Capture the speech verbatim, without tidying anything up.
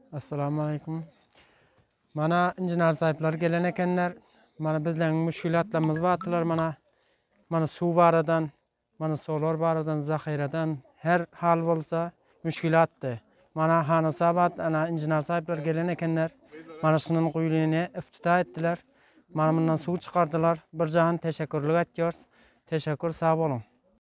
Assalamu alaikum. Mana injinar sahipler gelen ekenler. Mana bizlerin müşkilatlarımız batılar mana. Mana su baradan, mana solar baradan, zahiradan her hal bolsa müşkilattı. Mana hana sabat ana injinar sahipler gelen ekenler. Mana şunun kuyuluğunu iftita ettiler. Mana bundan su çıkardılar. Bir jahan teşekkürlük ediyoruz. Teşekkür, sağ olun.